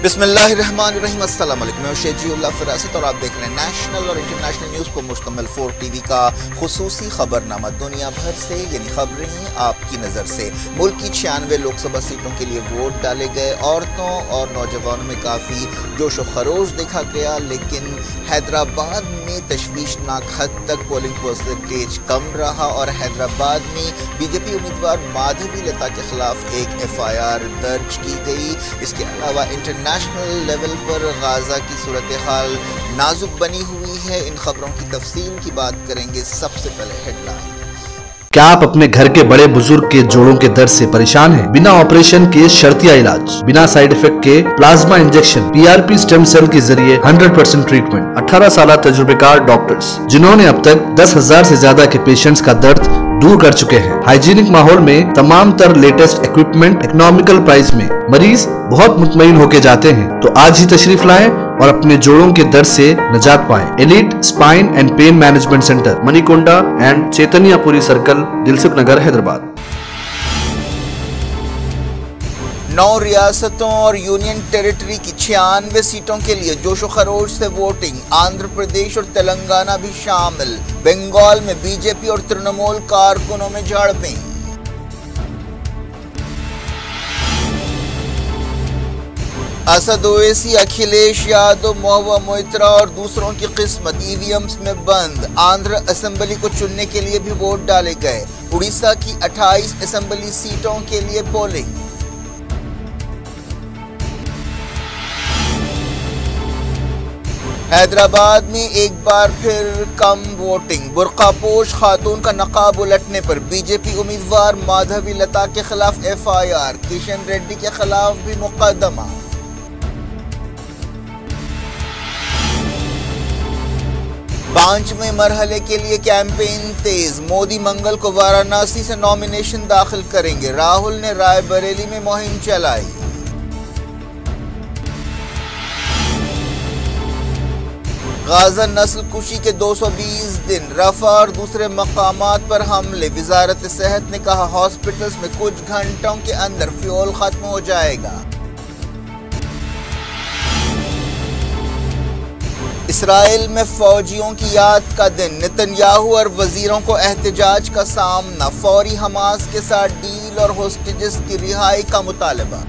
बिस्मिल्लाहिर्रहमानिर्रहीम, अस्सलाम वालेकुम। मैं शेजीउल्लाह फिरासत और आप देख रहे हैं नेशनल और इंटरनेशनल न्यूज़ को मुश्तमिल 4 टीवी का खुसूसी खबरनामा। दुनिया भर से यानी खबरें आपकी नज़र से। मुल्क की 96 लोकसभा सीटों के लिए वोट डाले गए। औरतों और नौजवानों में काफ़ी जोश व खरोश देखा गया, लेकिन हैदराबाद में तशवीशनाक हद तक पोलिंग परसेंटेज कम रहा और हैदराबाद में बीजेपी उम्मीदवार माधवी लता के खिलाफ एक FIR दर्ज की गई। इसके अलावा इंटरनेशनल लेवल पर गाजा की सूरत हाल नाजुक बनी हुई है। इन खबरों की तफसील की बात करेंगे। सबसे पहले हेडलाइन। क्या आप अपने घर के बड़े बुजुर्ग के जोड़ों के दर्द से परेशान हैं? बिना ऑपरेशन के शर्तिया इलाज, बिना साइड इफेक्ट के plasma injection, PRP stem cell के जरिए 100% ट्रीटमेंट। 18 साल तजुर्बेकार डॉक्टर्स जिन्होंने अब तक 10,000 से ज्यादा के पेशेंट्स का दर्द दूर कर चुके हैं। हाइजीनिक माहौल में तमाम तर लेटेस्ट इक्विपमेंट इकोनॉमिकल प्राइस में मरीज बहुत मुतमईन होके जाते हैं। तो आज ही तशरीफ लाएं और अपने जोड़ों के दर्द से निजात पाएं। Elite spine and pain management centre, Manikonda and Chaitanyapuri circle, Dilsukh Nagar, Hyderabad. 9 रियासतों और यूनियन टेरिटरी की 96 सीटों के लिए जोशो खरोश से वोटिंग। आंध्र प्रदेश और तेलंगाना भी शामिल। बंगाल में बीजेपी और तृणमूल कारकुनों में झड़पें। असद ओवैसी, अखिलेश यादव, महुआ मोइत्रा और दूसरों की किस्मत EVMs में बंद। आंध्र असेंबली को चुनने के लिए भी वोट डाले गए। उड़ीसा की 28 असेंबली सीटों के लिए पोलिंग। हैदराबाद में एक बार फिर कम वोटिंग। बुर्कापोश खातून का नकाब उलटने पर बीजेपी उम्मीदवार माधवी लता के खिलाफ FIR। किशन रेड्डी के खिलाफ भी मुकदमा। पांचवें मरहले के लिए कैंपेन तेज। मोदी मंगल को वाराणसी से नॉमिनेशन दाखिल करेंगे। राहुल ने रायबरेली में मुहिम चलाई। गाजा नस्ल कुशी के 220 दिन। रफा और दूसरे मकामात पर हमले। वजारत सेहत ने कहा हॉस्पिटल्स में कुछ घंटों के अंदर फ्यूल खत्म हो जाएगा। इसराइल में फौजियों की याद का दिन। नेतन्याहू और वजीरों को एहतजाज का सामना। फौरी हमास के साथ डील और होस्टेजेस की रिहाई का मुतालबा।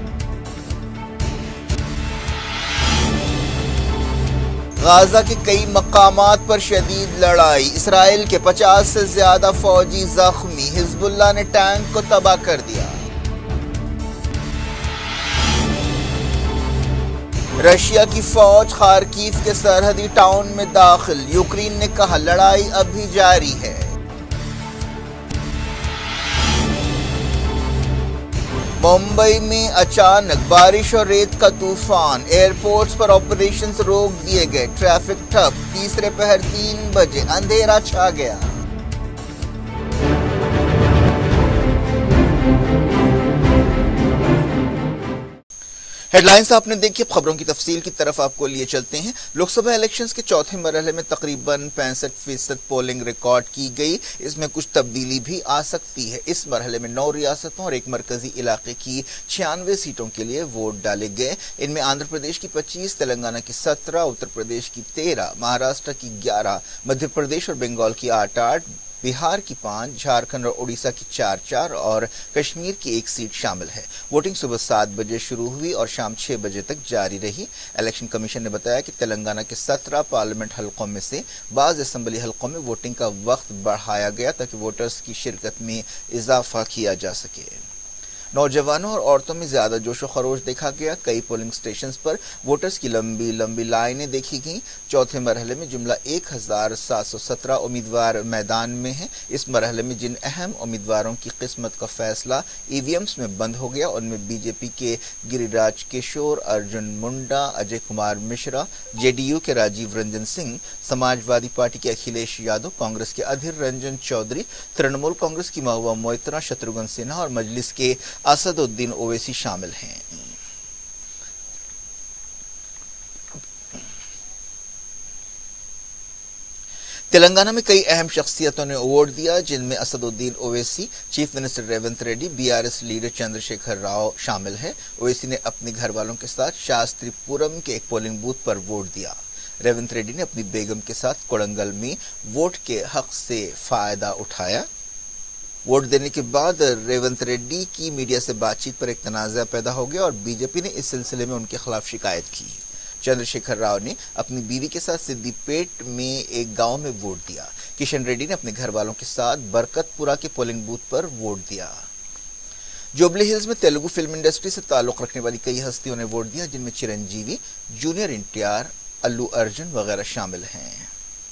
गाजा के कई मकामात पर शदीद लड़ाई। इसराइल के 50 से ज्यादा फौजी जख्मी। हिजबुल्लाह ने टैंक को तबाह कर दिया। रशिया की फौज खार्किव के सरहदी टाउन में दाखिल। यूक्रेन ने कहा लड़ाई अब भी जारी है। मुंबई में अचानक बारिश और रेत का तूफान। एयरपोर्ट्स पर ऑपरेशंस रोक दिए गए। ट्रैफिक ठप। तीसरे पहर 3 बजे अंधेरा छा गया। हेडलाइंस आपने देखी। खबरों की तफसील की तरफ आपको लिए चलते हैं। लोकसभा इलेक्शंस के चौथे मरहले में तकरीबन 65% पोलिंग रिकॉर्ड की गई। इसमें कुछ तब्दीली भी आ सकती है। इस मरहले में 9 रियासतों और एक मरकजी इलाके की 96 सीटों के लिए वोट डाले गए। इनमें आंध्र प्रदेश की 25, तेलंगाना की 17, उत्तर प्रदेश की 13, महाराष्ट्र की 11, मध्य प्रदेश और बंगाल की 8-8, बिहार की 5, झारखंड और उड़ीसा की 4-4 और कश्मीर की 1 सीट शामिल है। वोटिंग सुबह 7 बजे शुरू हुई और शाम 6 बजे तक जारी रही। इलेक्शन कमीशन ने बताया कि तेलंगाना के 17 पार्लियामेंट हलकों में से बाज़ असेंबली हलकों में वोटिंग का वक्त बढ़ाया गया ताकि वोटर्स की शिरकत में इजाफा किया जा सके। नौजवानों और औरतों में ज्यादा जोशो खरोश देखा गया। कई पोलिंग स्टेशंस पर वोटर्स की लंबी लंबी लाइनें देखी गईं। चौथे मरहले में जुमला 1717 उम्मीदवार मैदान में हैं। इस मरहले में जिन अहम उम्मीदवारों की किस्मत का फैसला EVMs में बंद हो गया उनमें बीजेपी के गिरिराज किशोर, अर्जुन मुंडा, अजय कुमार मिश्रा, JDU के राजीव रंजन सिंह, समाजवादी पार्टी के अखिलेश यादव, कांग्रेस के अधीर रंजन चौधरी, तृणमूल कांग्रेस की महुआ मोइत्रा, शत्रुघ्न सिन्हा और मजलिस के असदुद्दीन ओवैसी शामिल हैं। तेलंगाना में कई अहम शख्सियतों ने वोट दिया, जिनमें Asaduddin Owaisi, chief minister Revanth Reddy, BRS leader Chandrashekar Rao शामिल है। ओवैसी ने अपने घर वालों के साथ शास्त्रीपुरम के एक पोलिंग बूथ पर वोट दिया। रेवंत रेड्डी ने अपनी बेगम के साथ कोडंगल में वोट के हक से फायदा उठाया। वोट देने के बाद रेवंत रेड्डी की मीडिया से बातचीत पर एक तनाज़ा पैदा हो गया और बीजेपी ने इस सिलसिले में उनके खिलाफ शिकायत की। चंद्रशेखर राव ने अपनी बीवी के साथ सिद्दीपेट में एक गांव में वोट दिया। किशन रेड्डी ने अपने घर वालों के साथ बरकतपुरा के पोलिंग बूथ पर वोट दिया। जुबली हिल्स में तेलुगु फिल्म इंडस्ट्री से ताल्लुक रखने वाली कई हस्तियों ने वोट दिया, जिनमें चिरंजीवी, जूनियर एनटीआर, अल्लू अर्जुन वगैरह शामिल हैं।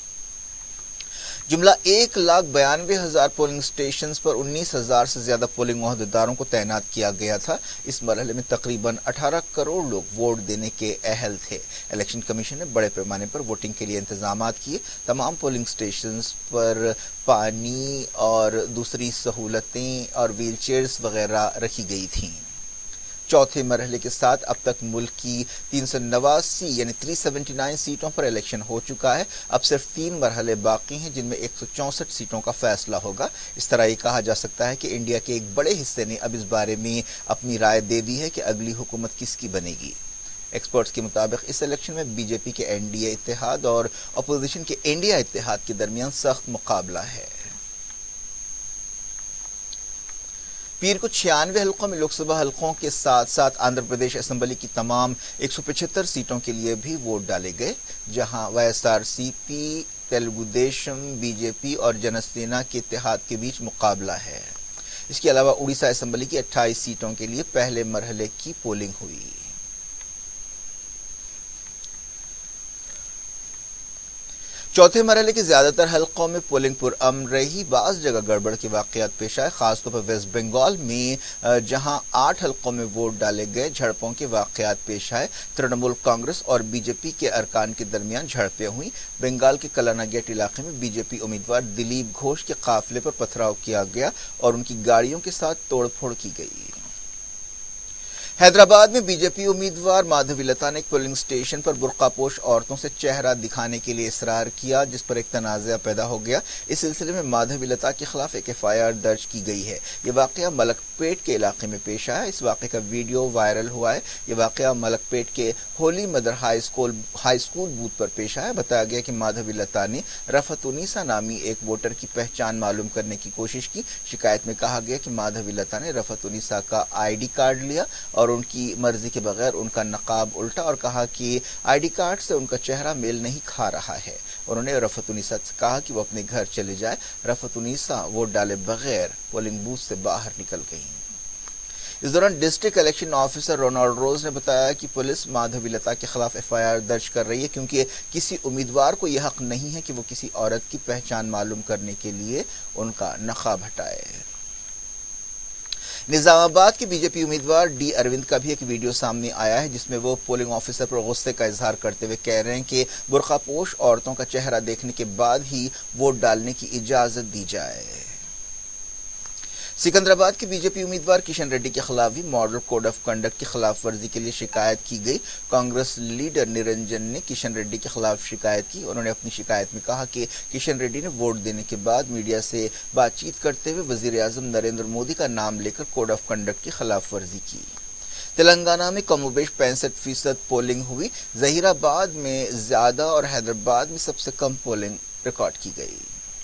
जुमला 1,92,000 पोलिंग स्टेशन पर 19,000 से ज्यादा पोलिंग ओहदेदारों को तैनात किया गया था। इस मरहले में तकरीबन 18 करोड़ लोग वोट देने के अहल थे। इलेक्शन कमीशन ने बड़े पैमाने पर वोटिंग के लिए इंतजाम किए। तमाम पोलिंग स्टेशन पर पानी और दूसरी सहूलतें और व्हील चेयर्स वगैरह रखी गई थीं। चौथे मरहले के साथ अब तक मुल्क की 389 यानी 379 सीटों पर इलेक्शन हो चुका है। अब सिर्फ 3 मरहले बाकी हैं, जिनमें 164 सीटों का फैसला होगा। इस तरह ये कहा जा सकता है कि इंडिया के एक बड़े हिस्से ने अब इस बारे में अपनी राय दे दी है कि अगली हुकूमत किसकी बनेगी। एक्सपर्ट्स के मुताबिक इस इलेक्शन में बीजेपी के एनडीए इत्तेहाद और अपोजिशन के इंडिया इत्तेहाद के दरमियान सख्त मुकाबला है। पीर को 96 हल्कों में लोकसभा हल्कों के साथ साथ आंध्र प्रदेश असेंबली की तमाम 175 सीटों के लिए भी वोट डाले गए, जहां वाईएसआरसीपी, तेलुगु देशम, बीजेपी और जनसेना के इत्तेहाद के बीच मुकाबला है। इसके अलावा उड़ीसा असेंबली की 28 सीटों के लिए पहले मरहले की पोलिंग हुई। चौथे मरहले के ज्यादातर हल्कों में पोलिंग पुरअमन रही। बाज़ जगह गड़बड़ के वाकयात पेश आए, खासतौर पर वेस्ट बंगाल में जहां 8 हल्कों में वोट डाले गए, झड़पों के वाकयात पेश आए। तृणमूल कांग्रेस और बीजेपी के अरकान के दरमियान झड़पें हुई। बंगाल के कलाना गेट इलाके में बीजेपी उम्मीदवार दिलीप घोष के काफिले पर पथराव किया गया और उनकी गाड़ियों के साथ तोड़फोड़ की गई। हैदराबाद में बीजेपी उम्मीदवार माधवीलता ने एक पोलिंग स्टेशन पर बुर्कापोश औरतों से चेहरा दिखाने के लिए इसरार किया, जिस पर एक तनाज़ा पैदा हो गया। इस सिलसिले में माधवीलता के खिलाफ एक एफआईआर दर्ज की गई है। ये वाकया मलकपेट के इलाके में पेश आया। इस वाकये का वीडियो वायरल हुआ है। ये वाकया मलकपेट के Holy Mother High School booth पर पेश आया। बताया गया कि माधवीलता ने रफतुनिसा नामी एक वोटर की पहचान मालूम करने की कोशिश की। शिकायत में कहा गया कि माधवीलता ने रफतुनिसा का आईडी कार्ड लिया और उनकी मर्जी के बगैर उनका नकाब उल्टा और कहा कि आईडी कार्ड से उनका चेहरा मेल नहीं खा रहा है। उन्होंने रफतुनिसा से कहा कि वो अपने घर चले जाए। रफतुनिसा वोट डाले बगैर पोलिंग बूथ से बाहर निकल गई। इस दौरान district election officer Ronald Rose ने बताया कि पुलिस माधवीलता के खिलाफ एफआईआर दर्ज कर रही है, क्योंकि किसी उम्मीदवार को यह हक नहीं है कि वो किसी औरत की पहचान मालूम करने के लिए उनका नकाब हटाए। निजामाबाद के बीजेपी उम्मीदवार डी अरविंद का भी एक वीडियो सामने आया है, जिसमें वो पोलिंग ऑफिसर पर गुस्से का इजहार करते हुए कह रहे हैं कि बुर्कापोश औरतों का चेहरा देखने के बाद ही वोट डालने की इजाजत दी जाए। सिकंदराबाद के बीजेपी उम्मीदवार किशन रेड्डी के खिलाफ भी मॉडल कोड ऑफ कंडक्ट की खिलाफ वर्जी के लिए शिकायत की गई। कांग्रेस लीडर निरंजन ने किशन रेड्डी के खिलाफ शिकायत की। उन्होंने अपनी शिकायत में कहा कि किशन रेड्डी ने वोट देने के बाद मीडिया से बातचीत करते हुए वजीर आजम नरेंद्र मोदी का नाम लेकर कोड ऑफ कंडक्ट की खिलाफ वर्जी की। तेलंगाना में कमोबेश 65% पोलिंग हुई। जहीराबाद में ज्यादा और हैदराबाद में सबसे कम पोलिंग रिकॉर्ड की गई।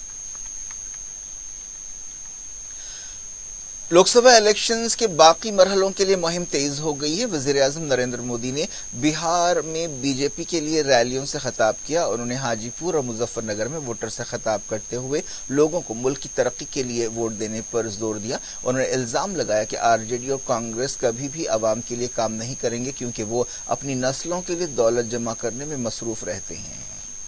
लोकसभा इलेक्शंस के बाकी मरहलों के लिए मुहिम तेज हो गई है। वजीर आजम नरेंद्र मोदी ने बिहार में बीजेपी के लिए रैलियों से खिताब किया। उन्होंने हाजीपुर और मुजफ्फरनगर में वोटर से खिताब करते हुए लोगों को मुल्क की तरक्की के लिए वोट देने पर जोर दिया। उन्होंने इल्जाम लगाया कि आरजेडी और कांग्रेस कभी भी आवाम के लिए काम नहीं करेंगे, क्योंकि वो अपनी नस्लों के लिए दौलत जमा करने में मसरूफ रहते हैं।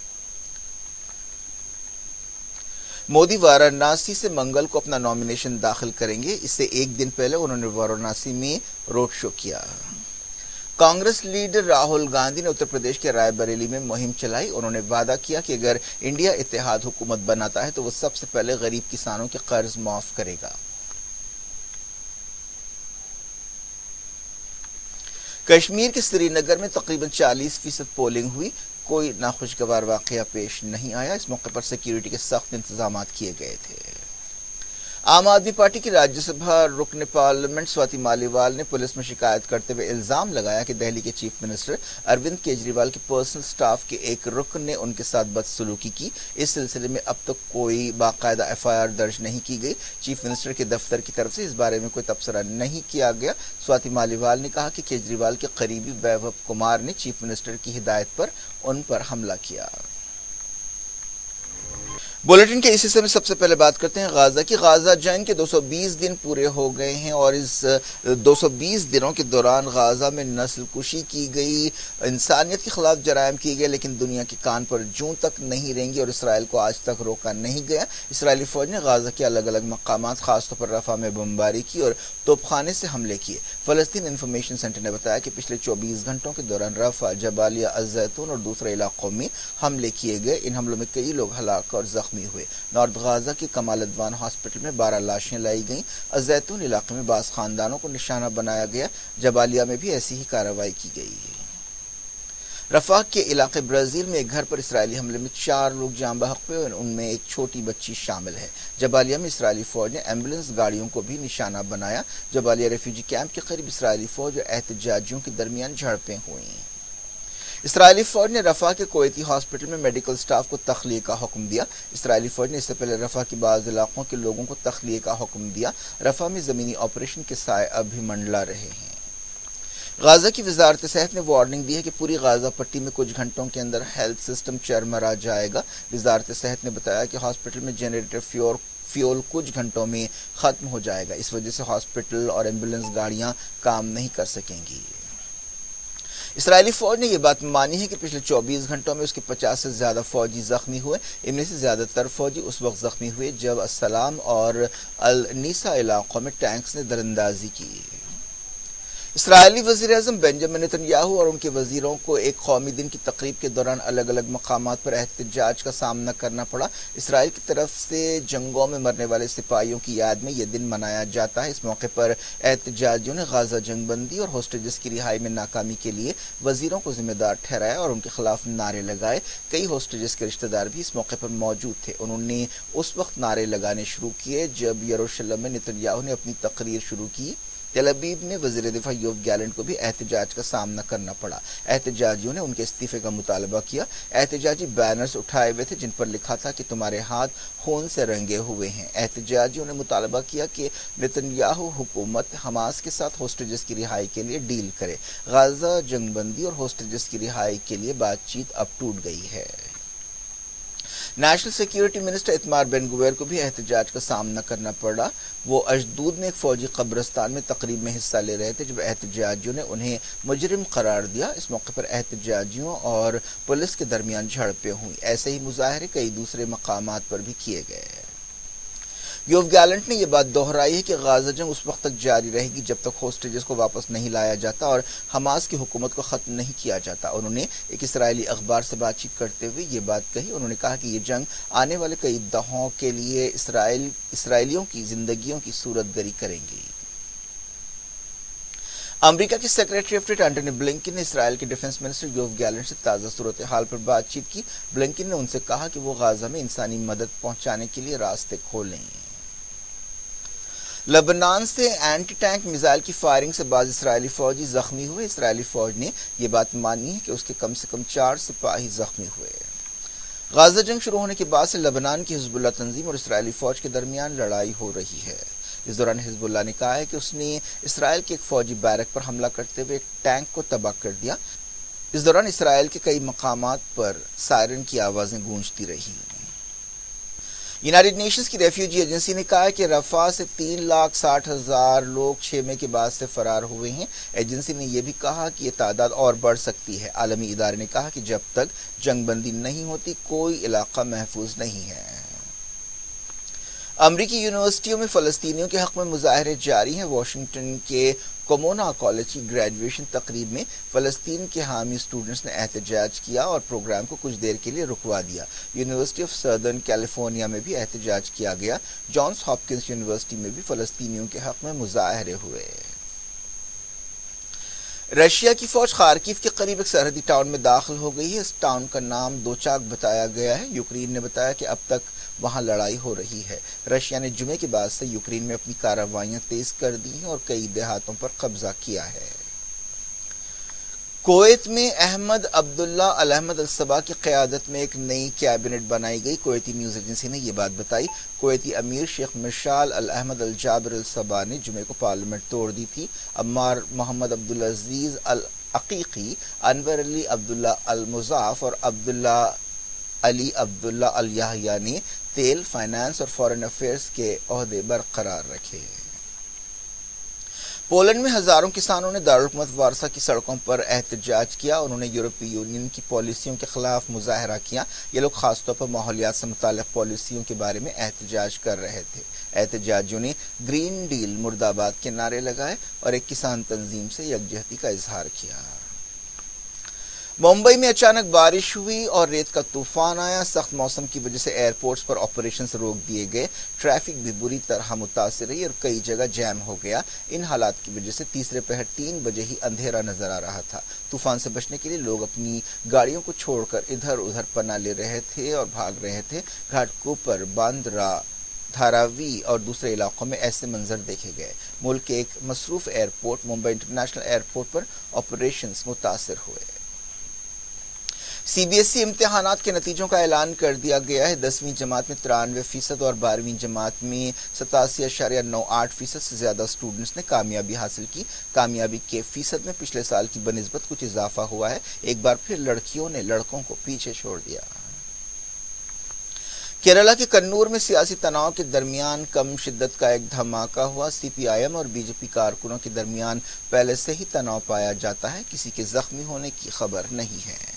मोदी वाराणसी से मंगल को अपना नॉमिनेशन दाखिल करेंगे। इससे एक दिन पहले उन्होंने वाराणसी में रोड शो किया। कांग्रेस लीडर राहुल गांधी ने उत्तर प्रदेश के रायबरेली में मुहिम चलाई। उन्होंने वादा किया कि अगर इंडिया इत्तेहाद हुकूमत बनाता है तो वो सबसे पहले गरीब किसानों के कर्ज माफ करेगा। कश्मीर के श्रीनगर में तकरीबन 40% पोलिंग हुई। कोई नाखुशगवार वाक़या पेश नहीं आया। इस मौके पर सिक्योरिटी के सख्त इंतजाम किए गए थे। आम आदमी पार्टी की राज्यसभा रुकन पार्लियामेंट स्वाति मालीवाल ने पुलिस में शिकायत करते हुए इल्जाम लगाया कि दिल्ली के चीफ मिनिस्टर अरविंद केजरीवाल के पर्सनल स्टाफ के एक रुकन ने उनके साथ बदसलूकी की। इस सिलसिले में अब तक कोई बाकायदा FIR दर्ज नहीं की गई। चीफ मिनिस्टर के दफ्तर की तरफ से इस बारे में कोई तबसरा नहीं किया गया। स्वाति मालीवाल ने कहा कि केजरीवाल के करीबी वैभव कुमार ने चीफ मिनिस्टर की हिदायत पर उन पर हमला किया। बुलेटिन के इस हिस्से में सबसे पहले बात करते हैं गाजा की। गाजा जंग के 220 दिन पूरे हो गए हैं और इस 220 दिनों के दौरान गाजा में नस्ल कुशी की गई, इंसानियत के खिलाफ जराइम किए गए, लेकिन दुनिया के कान पर जूं तक नहीं रेंगी और इसराइल को आज तक रोका नहीं गया। इसराइली फौज ने गाजा के अलग अलग मकामात खासतौर पर रफा में बमबारी की और तोपखाने से हमले किए। फलस्तीन इंफॉर्मेशन सेंटर ने बताया कि पिछले 24 घंटों के दौरान रफा, जबालिया, अज़ैतून और दूसरे इलाकों में हमले किए गए। इन हमलों में कई लोग हलाक और जख्मी हुए। नॉर्थ गाजा के कमाल अदवान हॉस्पिटल में 12 लाशें लाई गईं। अज़ैतून इलाके में बास खानदानों को निशाना बनाया गया। जबालिया में भी ऐसी ही कार्रवाई की गई है। रफा के इलाके ब्राजील में एक घर पर इसराइली हमले में 4 लोग जान बहक हुए और उनमें एक छोटी बच्ची शामिल है। जबालिया में इसराइली फौज ने एम्बुलेंस गाड़ियों को भी निशाना बनाया। जबालिया रेफ्यूजी कैंप के करीब इसराइली फौज और एहतजाजियों के दरमियान झड़पें हुई। इसराइली फौज ने रफा के कुवैती हॉस्पिटल में मेडिकल स्टाफ को तख्लीए का हुक्म दिया। इसराइली फौज ने इससे पहले रफा के बाज़ इलाकों के लोगों को तख्लीए का हुक्म दिया। रफा में ज़मीनी ऑपरेशन के साए अब भी मंडला रहे हैं। गाजा की वजारत सेहत ने वार्निंग दी है कि पूरी गाजा पट्टी में कुछ घंटों के अंदर हेल्थ सिस्टम चरमरा जाएगा। वजारत सेहत ने बताया कि हॉस्पिटल में जनरेटर फ्यूल कुछ घंटों में ख़त्म हो जाएगा। इस वजह से हॉस्पिटल और एम्बुलेंस गाड़ियाँ काम नहीं कर सकेंगी। इसराइली फौज ने यह बात मानी है कि पिछले 24 घंटों में उसके 50 से ज़्यादा फौजी जख्मी हुए। इनमें से ज़्यादातर फौजी उस वक्त जख्मी हुए जब अस्सलाम और अल नीसा इलाकों में टैंक्स ने दरअंदाजी की। इसराइली वज़ीर-ए-आज़म बेंजामिन नेतन्याहू और उनके वज़ीरों को एक कौमी दिन की तकरीब के दौरान अलग अलग मकामात पर एहतजाज का सामना करना पड़ा। इसराइल की तरफ से जंगों में मरने वाले सिपाहियों की याद में यह दिन मनाया जाता है। इस मौके पर एहतजाजियों ने गाजा जंगबंदी और होस्टेजेस की रिहाई में नाकामी के लिए वज़ीरों को जिम्मेदार ठहराया और उनके खिलाफ नारे लगाए। कई होस्टेजेस के रिश्तेदार भी इस मौके पर मौजूद थे। उन्होंने उस वक्त नारे लगाने शुरू किए जब यरूशलेम में नेतन्याहू ने अपनी तकरीर शुरू की। तेल अवीव में वज़ीर दिफा योव गैलेंट को भी एहतजाज का सामना करना पड़ा। एहतजाजियों ने उनके इस्तीफे का मुतालबा किया। एहतजाजी बैनर्स उठाए हुए थे जिन पर लिखा था कि तुम्हारे हाथ खून से रंगे हुए हैं। एहतजाजियों ने मुतालबा किया कि नेतन्याहू हुकूमत हमास के साथ होस्टेजेस की रिहाई के लिए डील करे। गाजा जंगबंदी और होस्टेजेस की रिहाई के लिए बातचीत अब टूट गई है। National security minister Itamar Ben Gvir को भी एहतजाज का सामना करना पड़ा। वो अशदूद में एक फौजी कब्रिस्तान में तकरीब में हिस्सा ले रहे थे जब एहतजाजियों ने उन्हें मुजरिम करार दिया। इस मौके पर एहतजाजियों और पुलिस के दरमियान झड़पें हुई। ऐसे ही मुजाहरे कई दूसरे मकामात पर भी किए गए। योव गैलेंट ने यह बात दोहराई है कि गाजा जंग उस वक्त तक जारी रहेगी जब तक होस्टेजेस को वापस नहीं लाया जाता और हमास की हुकूमत को ख़त्म नहीं किया जाता। उन्होंने एक इसराइली अखबार से बातचीत करते हुए ये बात कही। उन्होंने कहा कि यह जंग आने वाले कई दहाकों के लिए इसराइलियों की जिंदगियों की सूरतगरी करेंगी। अमेरिका के secretary of state Antony Blinken ने इसराइल के डिफेंस मिनिस्टर योव गैलेंट से ताज़ा सूरत हाल पर बातचीत की। ब्लिंकन ने उनसे कहा कि वो गाजा में इंसानी मदद पहुंचाने के लिए रास्ते खोलें। लेबनान से एंटी टैंक मिसाइल की फायरिंग से बाज़ इसराइली फौजी जख्मी हुए। इसराइली फौज ने यह बात मानी है कि उसके कम से कम 4 सिपाही जख्मी हुए। गाजा जंग शुरू होने के बाद से लेबनान की हिजबुल्लाह तंजीम और इसराइली फौज के दरमियान लड़ाई हो रही है। इस दौरान हिजबुल्लाह ने कहा है कि उसने इसराइल के एक फौजी बैरक पर हमला करते हुए एक टैंक को तबाह कर दिया। इस दौरान इसराइल के कई मकामात पर सायरन की आवाज़ें गूंजती रही। यूनाइटेड नेशंस की रेफ्यूजी एजेंसी ने कहा है कि रफा से 3,60,000 लोग 6 मई के बाद से फरार हुए हैं। एजेंसी ने यह भी कहा कि यह तादाद और बढ़ सकती है। आलमी इदारे ने कहा कि जब तक जंगबंदी नहीं होती कोई इलाका महफूज नहीं है। अमरीकी यूनिवर्सिटियों में फ़लस्तीनियों के हक़ में मुजाहरे जारी हैं। वाशिंगटन के कोमोना कॉलेज की ग्रेजुएशन तकरीब में फ़लस्तीन के हामी स्टूडेंट्स ने एहतजाज किया और प्रोग्राम को कुछ देर के लिए रुकवा दिया। यूनिवर्सिटी ऑफ सदर्न कैलिफोर्निया में भी एहतजाज किया गया। जॉन्स हॉपकिंस यूनिवर्सिटी में भी फ़लस्तीनियों के हक़ में मुजाहरे हुए। रशिया की फौज खार्किव के करीब एक सरहदी टाउन में दाखिल हो गई है। इस टाउन का नाम दोचाक बताया गया है। यूक्रेन ने बताया कि अब तक वहां लड़ाई हो रही है। रशिया ने जुमे के बाद से यूक्रेन में अपनी कार्रवाइयां तेज कर दी हैं और कई देहातों पर कब्जा किया है। कुवैत में अहमद अब्दुल्ला अल अहमद अल सबा की क़यादत में एक नई कैबिनेट बनाई गई। कुवैती न्यूज़ एजेंसी ने यह बात बताई। कुवैती अमीर शेख मिशाल अल अहमद अल जाबिर अल सबा ने जुमे को पार्लियामेंट तोड़ दी थी। अम्मार मोहम्मद अब्दुल अजीज अल अकीकी, अनवर अली अब्दुल्ला अल मुजाफ और अब्दुल्ला अली अब्दुल्ला अल याहिया ने तेल, फाइनेंस और फॉरेन अफेयर्स के ओहदे बरकरार रखे। पोलैंड में हजारों किसानों ने दारुल-हुकूमत वारसा की सड़कों पर एहतजाज किया। उन्होंने यूरोपीय यूनियन की पॉलिसियों के खिलाफ मुजाहरा किया। ये लोग खासतौर पर माहौलियात से मुताल्लिक़ पॉलिसियों के बारे में एहतजाज कर रहे थे। एहतजाजियों ने ग्रीन डील मुर्दाबाद के नारे लगाए और एक किसान तंजीम से यकजहती का इजहार किया। मुंबई में अचानक बारिश हुई और रेत का तूफान आया। सख्त मौसम की वजह से एयरपोर्ट्स पर ऑपरेशंस रोक दिए गए। ट्रैफिक भी बुरी तरह मुतासिर रही और कई जगह जैम हो गया। इन हालात की वजह से तीसरे पहर 3 बजे ही अंधेरा नजर आ रहा था। तूफान से बचने के लिए लोग अपनी गाड़ियों को छोड़कर इधर उधर पनाह ले रहे थे और भाग रहे थे। घाटकोपर, बांद्रा, धारावी और दूसरे इलाकों में ऐसे मंजर देखे गए। मुल्क के एक मसरूफ एयरपोर्ट मुंबई इंटरनेशनल एयरपोर्ट पर ऑपरेशंस मुतासिर हुए। सीबीएसई इम्तिहानात के नतीजों का ऐलान कर दिया गया है। 10वीं जमात में 93% और 12वीं जमात में 87.98% से ज्यादा स्टूडेंट्स ने कामयाबी हासिल की। कामयाबी के फीसद में पिछले साल की बनिस्बत कुछ इजाफा हुआ है। एक बार फिर लड़कियों ने लड़कों को पीछे छोड़ दिया। केरला के कन्नूर में सियासी तनाव के दरमियान कम शिद्दत का एक धमाका हुआ। सीपीआईएम और बीजेपी कारकुनों के दरमियान पहले से ही तनाव पाया जाता है। किसी के जख्मी होने की खबर नहीं है।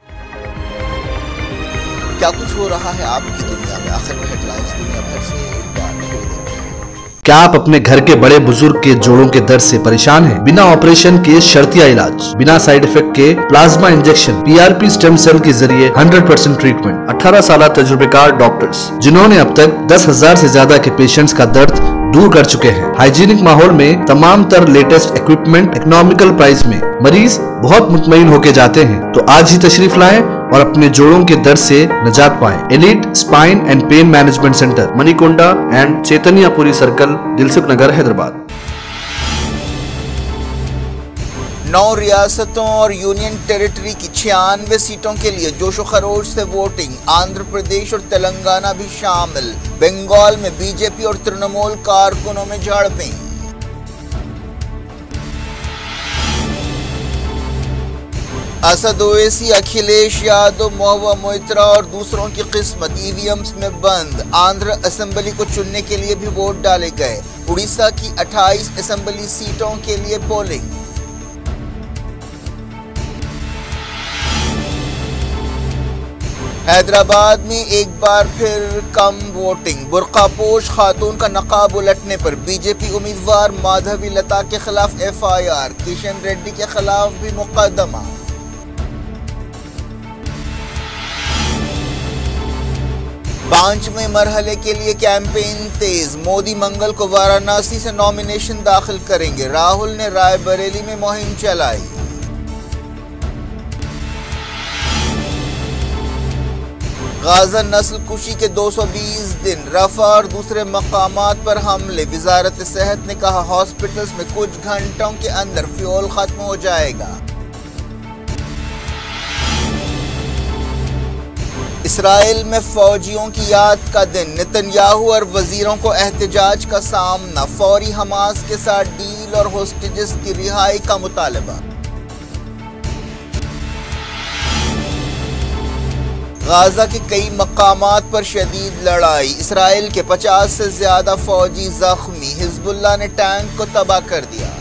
क्या कुछ हो रहा है आपकी दुनिया में, आखिर में हेडलाइंस दुनिया भर से एक बार फिर देखते हैं। क्या आप अपने घर के बड़े बुजुर्ग के जोड़ों के दर्द से परेशान हैं? बिना ऑपरेशन के शर्तिया इलाज, बिना साइड इफेक्ट के plasma injection, PRP stem cell के जरिए 100% ट्रीटमेंट, 18 साल तजुर्बेकार डॉक्टर्स जिन्होंने अब तक 10,000 से ज्यादा के पेशेंट्स का दर्द दूर कर चुके हैं। हाइजीनिक माहौल में तमाम तर लेटेस्ट इक्विपमेंट इकोनॉमिकल प्राइस में मरीज बहुत मुतमईन होके जाते हैं। तो आज ही तशरीफ लाएं और अपने जोड़ों के दर्द से निजात पाएं। Elite spine and pain management centre, Manikonda and Chaitanyapuri circle, Dilsukh Nagar, Hyderabad. 9 रियासतों और यूनियन टेरिटरी की 96 सीटों के लिए जोशो खरोश से वोटिंग। आंध्र प्रदेश और तेलंगाना भी शामिल। बंगाल में बीजेपी और तृणमूल कारकुनों में झड़पें। असद ओवैसी, अखिलेश यादव, महुआ मोइत्रा और दूसरों की किस्मत ईवीएम्स में बंद। आंध्र असेंबली को चुनने के लिए भी वोट डाले गए। उड़ीसा की 28 असेंबली सीटों के लिए पोलिंग। हैदराबाद में एक बार फिर कम वोटिंग। बुर्कापोश खातून का नकाब उलटने पर बीजेपी उम्मीदवार माधवी लता के खिलाफ एफआईआर। किशन रेड्डी के खिलाफ भी मुकदमा। पांचवें मरहले के लिए कैंपेन तेज। मोदी मंगल को वाराणसी से नॉमिनेशन दाखिल करेंगे। राहुल ने रायबरेली में मुहिम चलाई। गाजा नस्ल कुशी के 220 दिन। रफा और दूसरे मकामात पर हमले। वजारत सेहत ने कहा हॉस्पिटल्स में कुछ घंटों के अंदर फ्यूल खत्म हो जाएगा। इसराइल में फौजियों की याद का दिन। नेतन्याहू और वजीरों को एहतजाज का सामना। फौरी हमास के साथ डील और होस्टेजेस की रिहाई का मुतालबा। गाजा के कई मकामात पर शदीद लड़ाई। इसराइल के 50 से ज्यादा फौजी जख्मी। हिजबुल्लाह ने टैंक को तबाह कर दिया।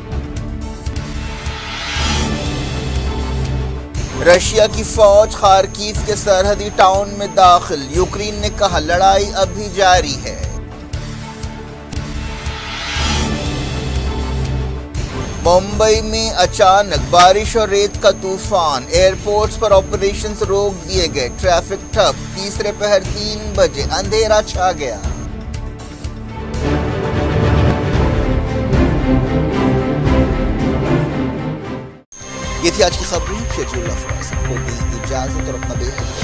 रशिया की फौज खार्किव के सरहदी टाउन में दाखिल। यूक्रेन ने कहा लड़ाई अभी जारी है। मुंबई में अचानक बारिश और रेत का तूफान। एयरपोर्ट्स पर ऑपरेशंस रोक दिए गए। ट्रैफिक ठप। तीसरे पहर 3 बजे अंधेरा छा गया। ये थी आज की खबरें। शेजुल्लाह फराज को दी इजाजत और अपना बेहद